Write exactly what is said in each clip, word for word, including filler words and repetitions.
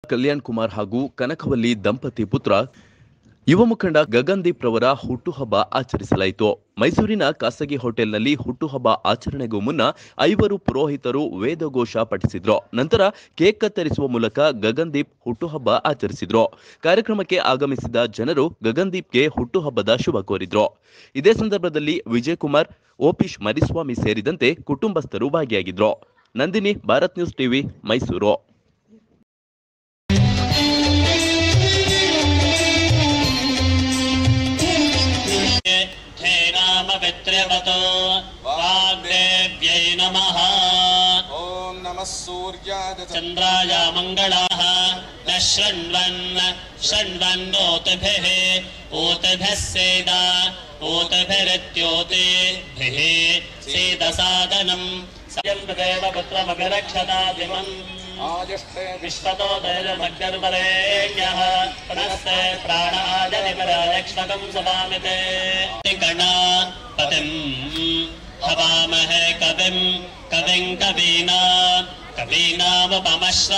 ಕಲ್ಯಾಣ್ ಕುಮಾರ್ ಹಾಗೂ ಕನಕವಲ್ಲಿ ದಂಪತಿ ಪುತ್ರ ಯುವ ಮುಖಂಡ ಗಗನ್ದೀಪ್ ರವರ ಹುಟ್ಟುಹಬ್ಬ ಆಚರಿಸಲಾಯಿತು. ಮೈಸೂರಿನ ಖಾಸಗಿ ಹೋಟೆಲ್ನಲ್ಲಿ ಹುಟ್ಟುಹಬ್ಬ ಆಚರಣೆಗೂ ಮುನ್ನ ಐವರು ಪುರೋಹಿತರು ವೇದಘೋಷ ಪಠಿಸಿದ್ರು. ನಂತರ ಕೇಕ್ ಕತ್ತರಿಸುವ ಮೂಲಕ ಗಗನ್ದೀಪ್ ಹುಟ್ಟುಹಬ್ಬ ಆಚರಿಸಿದ್ರು. ಕಾರ್ಯಕ್ರಮಕ್ಕೆ ಆಗಮಿಸಿದ ಜನರು ಗಗನ್ದೀಪ್ಗೆ ಹುಟ್ಟುಹಬ್ಬದ ಶುಭ ಕೋರಿದ್ರು. ಇದೇ ಸಂದರ್ಭದಲ್ಲಿ ವಿಜಯ್ ಕುಮಾರ್, ಓಪಿಶ್ ಮರಿಸ್ವಾಮಿ ಸೇರಿದಂತೆ ಕುಟುಂಬಸ್ಥರು ಭಾಗಿಯಾಗಿದ್ರು. Nandini, Bharat news TV, Mysuru. ओम नमः सूर्याय चंद्राय मंगलाः न शृण्वन् शृण्वन्नोतभिः ओतभिः सेदा ओतभिरित्योतेभिः सेदसादनम् सयन्देव पुत्रमभिरक्षतादिमम् आजष्टे विश्वतो दैर्यमग्निर्वरेण्यः पुनस्ते प्राणाजनिपरायक्ष्मकं सदामिते गणापतिम् हवामहे कविं कविं कवीना कवीनामुपमश्र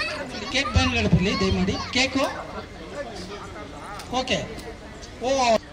ಕೇಕ್ ಬ್ಯಾನ್ ಗಣಪತಿ ದಯಮಾಡಿ ಕೇಕು ಓಕೆ ಓ